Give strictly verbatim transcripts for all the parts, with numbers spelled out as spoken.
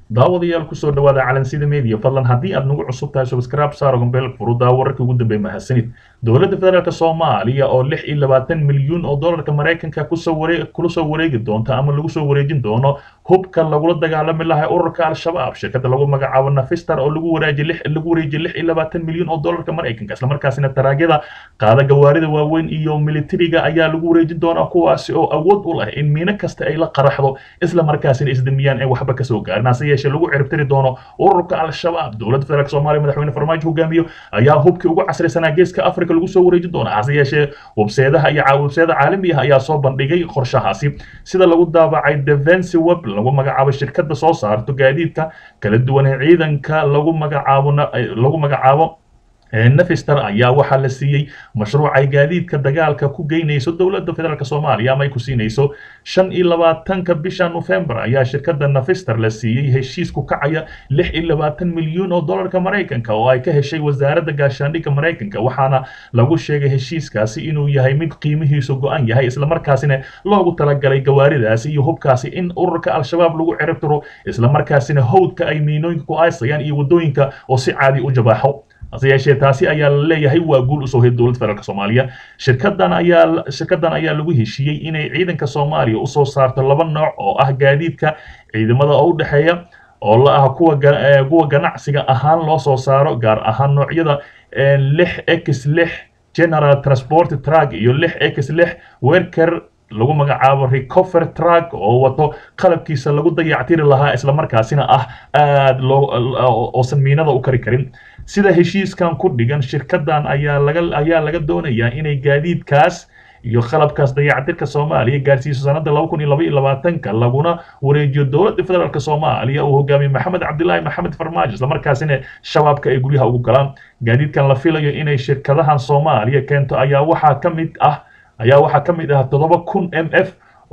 daawadayaal ku soo dhawaada calansida media fadlan haddii aad nagu cusub tahay subscribe saaro gambeel furudaa wararka ugu dambeeya mahadsanid dowladda federaalka Soomaaliya oo lix iyo labaatan milyan oo dollarka Mareykanka ku soo wareeg kula soo wareegi doonta ama lagu soo wareejin doono hubka lagula dagaalami lahaa ururka al-shabaab shirkadda lagu magacaabo Nafistar oo lagu wareejiyay lix lagu wareejiyay lix iyo labaatan milyan oo dollarka Mareykanka isla markaasina taraagada qaada gawaarida waaweyn iyo militariga ayaa lagu wareejin doonaa kuwaasi oo awood u leh in miina kasta ay la qaraxdo isla markaasina isdamiyaan ay waxba ka soo gaarin yeeshe lagu ciribtiri doono ururka al-shabaab dowladda federaalka Soomaaliya madaxweyne Farmaajo hogaamiyo ayaa hubkii ugu casrisanaa geeska Afrika lagu soo wareejin doona hase yeeshee websaydaha iyo websayda caalamiga ayaa soo bandhigay qorshahaasi sida lagu daabacay Defense Web lagu magacaabo shirkadda soo saarto gaadiidka kala duwan ee ciidanka lagu magacaabo lagu magacaabo Nafistar ayaa waxa la siiyay mashruuc ay gaadiidka dagaalka ku geynayso dowladda federaalka Soomaaliya ama ay ku siinayso shan iyo labaatan bisha November ayaa shirkadda Nafistar la siiyay heshiis ku kacaya lix iyo labaatan milyan oo dollarka Mareykanka oo ay ka heshay wasaaradda gaashaandhigga Mareykanka waxaana lagu sheegay heshiiskaasi inuu yahay mid qiimihiisu go'an yahay isla markaasina loogu talagalay gawaaridaasi iyo hubkaasi in ururka al-shabaab lagu ciribtiro isla markaasina howdka ay miinooyinka ku aysayaan iyo wadooyinka oo si caadi u jabaaxo asiyashee taasi ayaa la leeyahay waa guul u soo heed dowladda federaalka Soomaaliya shirkaddan ayaa shirkaddan ayaa lagu heshiiyay inay ciidanka Soomaaliya u soo saarto laba nooc oo ah gaadiidka ciidamada oo u dhaxeeya oo la ah kuwa kuwa ganacsiga ahaan loo soo saaro gaar ahaan noocyada lix x lix General Transport Truck iyo lix x lix Worker lagu magacaabo recover truck oo wato qalabkiisa lagu dayactiri lahaa isla markaasina ah aad loo oo samiinada u kari karin sida heshiiskan ku dhigan shirkaddan ayaa laga ayaa laga doonayaa inay gaadiidkaas iyo qalabkaas dayactirka Soomaaliya gaarsiiso sanadda laba kun iyo laba iyo labaatan laguna wareejiyo dowladda federaalka Soomaaliya oo hogaamiye Maxamed Cabdullaahi Maxamed Farmaajo isla markaasina shabaabka ay guryaha ugu galaan gaadiidkan la filayo inay shirkadahan Soomaaliya keento ayaa waxa ka mid ah ayaa waxa ka mid ah todoba kun M F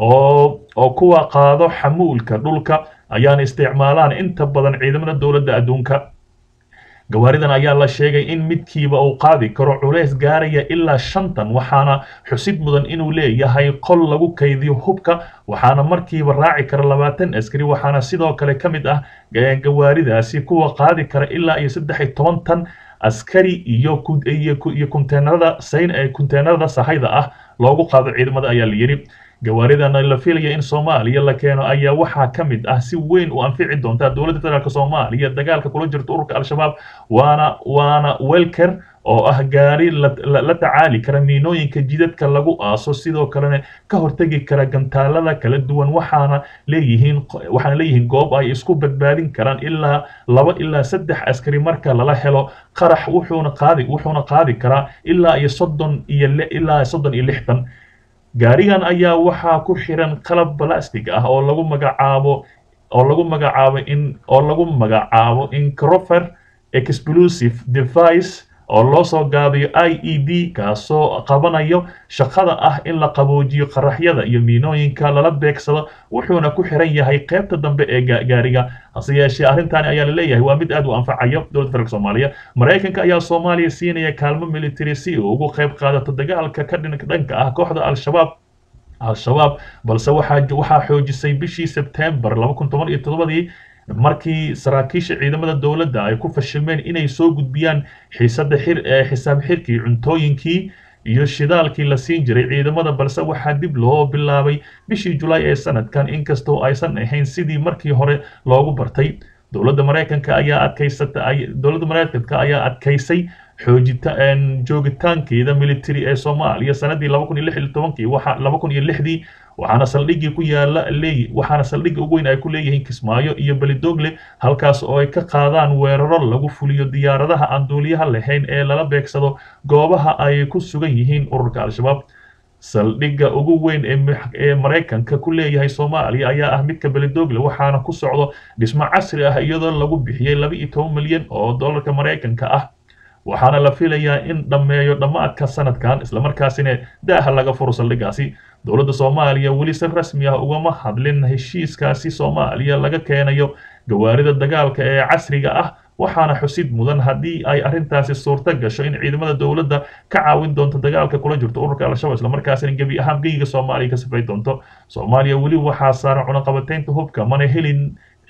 oo oo kuwa qaado xamuulka dhulka ayaan isticmaalaan inta badan ciidamada dowladda adduunka gawaaridan ayaa la sheegay in midkiiba uu qaadi karo culeys gaaraya ilaa shantan waxaana xusid mudan inuu leeyahay qol lagu kaydiyo hubka waxaana markiiba raaci kara labaatan askari waxaana sidoo kale ka mid ah gawaaridaasi kuwa qaadi kara ilaa iyo saddex iyo toban tan askari iyo iyo konteenarada sayn ee konteenarada sahayda ah loogu qaado ciidamada ayaa la yiri gawaaridan la filayo in Soomaaliya la keeno ayaa waxa ka mid ah si weyn u anfici doonta dowladda federaalka Soomaaliya dagaalka kula jirta ururka al-shabaab waana waana Welker oo ah gaari la tacaali kara miinooyinka jidadka lagu aaso sidoo kalena ka hortagi kara gantaalada kala duwan waxaana leeyihiin waxaana leeyihiin goob ay isku badbaadin karaan ilaa laba ilaa saddex askari marka lala helo qarax wuxuuna qaadi wuxuuna qaadi karaa ilaa iyo soddon iyo ilaa soddon iyo lixdan gaarigan ayaa waxaa ku xiran qalab plastic ah oo lagu magacaabo oo lagu magacaabo in oo lagu magacaabo Incrofer Explosive Device oo loo soo gaabiyo I E D kaasoo qabanayo shaqada ah in la qaboojiyo qaraxyada iyo miinooyinka lala beegsado wuxuuna ku xiran yahay qaybta dambe ee gaariga hase yeeshee arrintan ayaa la leeyahay waa mid aad u anfacayo dowladda federaalka Soomaaliya Mareykanka ayaa Soomaaliya siinaya kaalmo military si uu ugu qayb qaadato dagaalka ka dhanka ah kooxda al-shabaab al-shabaab balse waxa waxa xoojisay bishii September laba kun toban iyo toddoba markii saraakiisha ciidamada dowladda ay ku fashilmeen inay soo gudbiyaan xiisada xir ee xisaab xirkii cuntooyinkii iyo shidaalkii la siin jiray ciidamada balse waxa dib loo bilaabay bishii July ee sanadkan inkastoo aysan ahayn sidii markii hore loogu bartay dowladda Mareykanka ayaa adkaysatay dowladda Mareykanka ayaa adkaysay xoojita joogitaankeeda military ee Soomaaliya sanadii laba kun iyo lix iyo toban waxa laba kun iyo lix waxaana saldhigi ku yaala leey waxaana saldhigi ugu weyn ay ku leeyihiin Kismaayo iyo Balidogle halkaas oo ay ka qaadaan weeraro lagu fuliyo diyaaradaha aan duuliyaha lahayn ee lala beegsado goobaha ay ku sugan yihiin ururka al-shabaab saldhiga ugu weyn ee Mareykanka ku leeyahay Soomaaliya ayaa ah midka Balidogle waxaana ku socdo dhismo casri ah iyadoo lagu bixiyay laba iyo toban milyan oo dollarka Mareykanka ah waxaana la filayaa in dhameeyo dhamaadka sanadkan isla markaasina daaha laga furo saldhigaasi dowladda Soomaaliya weli si rasmi ah ugama hadlin heshiiskaasi Soomaaliya laga keenayo gawaarida dagaalka ee casriga ah waxaana xusid mudan haddii ay arrintaasi suurta gasho in ciidamada dowladda ka caawin doonto dagaalka kula jirto ururka al-shabaab isla markaasina gebi ahaan geyiga Soomaaliya ka safay doonto Soomaaliya weli waxaa saaran cunaqabataynta hubka mana helin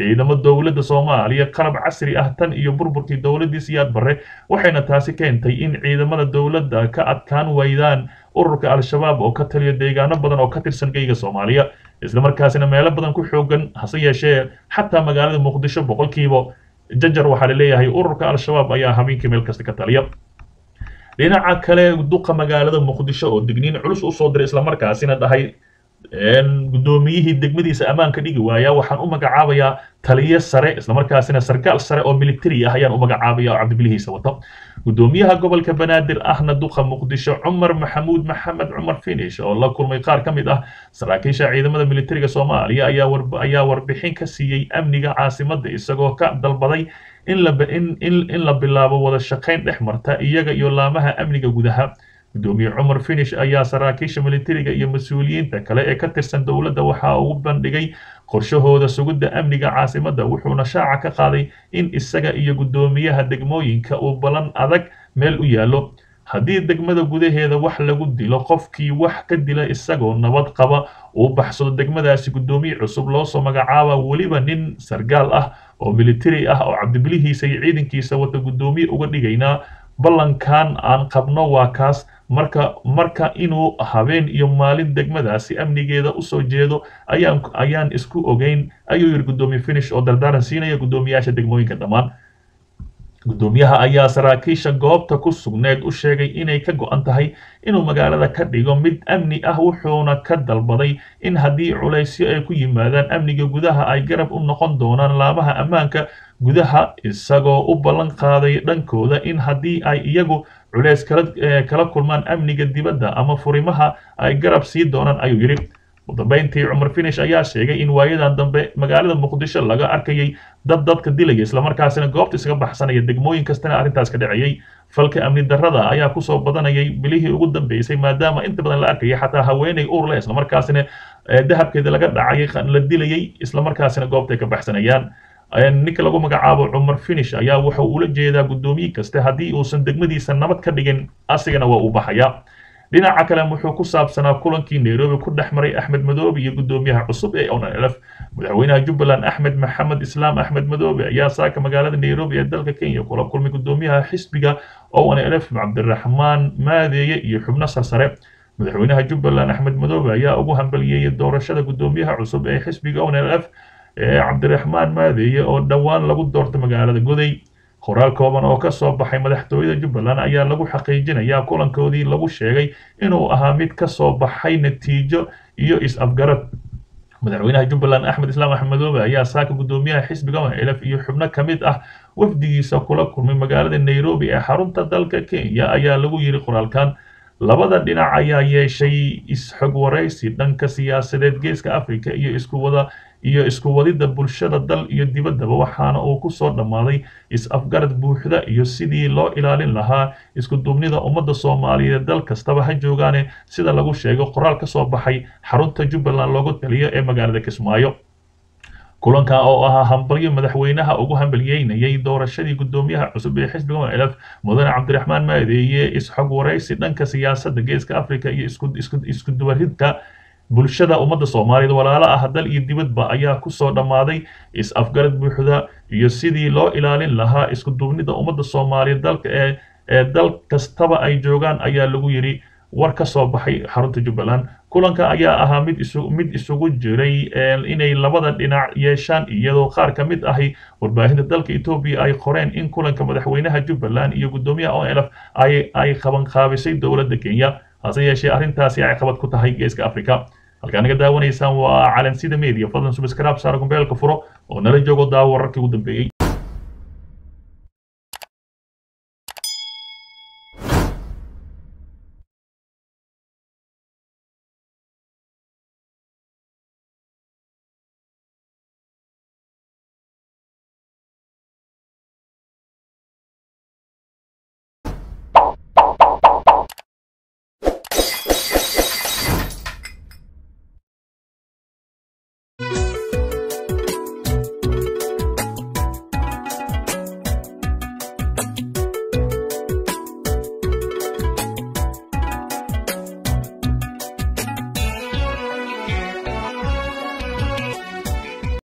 ciidamo dowladda Soomaaliya qalab casri ah tan iyo burburkii dowladii Siyaad Barre waxayna taasi keentay in ciidamada dowladda ka adkaan waydaan ururka al-shabaab oo ka taliya deegaano badan oo ka tirsan geyga Soomaaliya isla markaasina meelo badan ku xoogan hase yeeshee xataa magaalada Muqdisho boqolkiiba jajar waxa la leeyahay ururka al-shabaab ayaa habeenkii meel kasta ka taliya dhinaca kale duqa magaalada Muqdisho oo digniin culus u soo diray isla markaasina dhahay gudoomiyihii degmadiisa amaanka dhigi waaya waxaan u magacaabayaa taliye sare isla markaasina sarkaal sare oo military ah ayaan u magacaabayaa cabdibilihiisa wata gudoomiyaha gobolka Banaadir ahna duqa Muqdisho Cumar Maxamuud Maxamed Cumar Finish oo la kulmay qaar kamid ah saraakiisha ciidamada militariga Soomaaliya ayaa war ayaa warbixin ka siiyay amniga caasimadda isagoo ka dalbaday in la in in la bilaabo wada shaqayn dhexmarta iyaga iyo laamaha amniga gudaha gudoomiye Cumar Finish ayaa saraakiisha militariga iyo mas'uuliyiinta kale ee ka tirsan dowladda waxa uu bandhigay qorshahooda sugidda amniga caasimadda wuxuuna shaaca ka qaaday in isaga iyo gudoomiyaha degmooyinka uu balan adag meel u yaalo haddii degmada gudaheeda wax lagu dilo qofkii wax ka dila isagoo nabad qaba uu baxsado degmadaasi gudoomiye cusub loo soo magacaaba waliba nin sargaal ah oo military ah oo cabdibilihiisa iyo ciidankiisa wata gudoomiye uga dhigaynaa ballankan aan qabno waa kaas marka marka inuu habeen iyo maalin degmadaasi amnigeeda u soo jeedo ayaan ayaan isku ogeyn ayuu yiri gudoomiye Finish oo dardaaran siinaya gudoomiyaasha degmooyinka dhamaan gudoomiyaha ayaa saraakiisha goobta ku sugneed u sheegay inay ka go'an tahay inuu magaalada ka dhigo mid amni ah wuxuuna ka dalbaday in haddii culaysyo ay ku yimaadaan amniga gudaha ay garab u noqon doonaan laamaha ammaanka gudaha isagoo u ballan qaaday dhankooda in haddii ay iyagu culays kala kala kulmaan amniga dibadda ama furimaha ay garab sii doonaan ayuu yiri wadambeyntii Cumar Finish ayaa sheegay in waayadan dambe magaalada Muqdisho laga arkayay dad dadka dilaya isla markaasina goobta isaga baxsanaya degmooyin kastana arrintaas ka dhacayay falka amni darrada ayaa ku soo badanayay bilihii ugu dambeysay maadaama inta badan la arkayay xataa haweeney uur leh isla markaasina dahabkeeda laga dhacay la dilayay isla markaasina goobta ka baxsanayaan ninka lagu magacaabo Cumar Finish ayaa wuxuu ula jeedaa gudoomiye kasta haddii uusan degmadiisa nabad ka dhigin asigana waa u baxaya dhinaca kale wuxuu ku saabsanaa kulankii Nairobi ku dhaxmaray Axmed Madoobe iyo gudoomiyaha cusub ee O N L F madaxweynaha Jubbaland Axmed Maxamed Islaam Axmed Madoobe ayaa saaka magaalada Nairobi ee dalka Kenya kula kulmay gudoomiyaha xisbiga O N L F Cabdiraxmaan Maadeeye iyo xubno sarsare madaxweynaha Jubbaland Axmed Madoobe ayaa ugu hambalyeeyay doorashada gudoomiyaha cusub ee xisbiga O N L F ee Cabdiraxmaan Maadeeye oo dhawaan lagu doortay magaalada Goday qoraal kooban oo ka soo baxay madaxtooyada Jubbaland ayaa lagu xaqiijinayaa kulankoodii lagu sheegay inuu ahaa mid ka soo baxay natiijo iyo is-afgarad madaxweynaha Jubbaland Axmed Islaam Axmed Madoobe ayaa saaka gudoomiyaha xisbiga O N L F iyo xubno kamid ah wafdigiisa kula kulmay magaalada Nairobi ee xarunta dalka Kenya ayaa lagu yiri qoraalkan labada dhinac ayaa yeeshay is-xog waraysi dhanka siyaasadeed geeska Afrika iyo isku wada iyo isku wadida bulshada dal iyo dibaddaba waxaana uu ku soo dhamaaday is-afgarad buuxda iyo sidii loo ilaalin lahaa isku duubnida ummadda Soomaaliyeed dal kastaba ha joogaane sida lagu sheegay qoraal ka soo baxay xarunta Jubbaland loogu taliyo ee magaalada Kismaayo kulanka oo ahaa hambalyo madaxweynaha ugu hambalyeynayay doorashadii gudoomiyaha cusub ee xisbiga O N L F mudane Cabdiraxmaan Maadeeye is-xog waraysi dhanka siyaasadda geeska Afrika iyo isku isku isku duwaridka bulshada ummadda Soomaaliyeed walaalo ah dal iyo dibadba ayaa ku soo dhamaaday is-afgarad buuxda iyo sidii loo ilaalin lahaa isku duubnida ummadda Soomaaliyeed dalka ee ee dal kastaba ay joogaan ayaa lagu yiri war ka soo baxay xarunta Jubbaland kulanka ayaa ahaa mid isu mid isugu jiray inay labada dhinac yeeshaan iyadoo qaar ka mid ahi warbaahinta dalka Ethiopia ay qoreen in kulanka madaxweynaha Jubbaland iyo gudoomiyaha O N L F ay ay qaban qaabisay dowladda Kenya hase yeeshee arrintaasi ay qabad ku tahay geeska Afrika halkaan naga daawanaysaan waa calansida media fadlan subscribe saar gombeelka furo oo nala joogo daawo wararkii ugu dambeeyay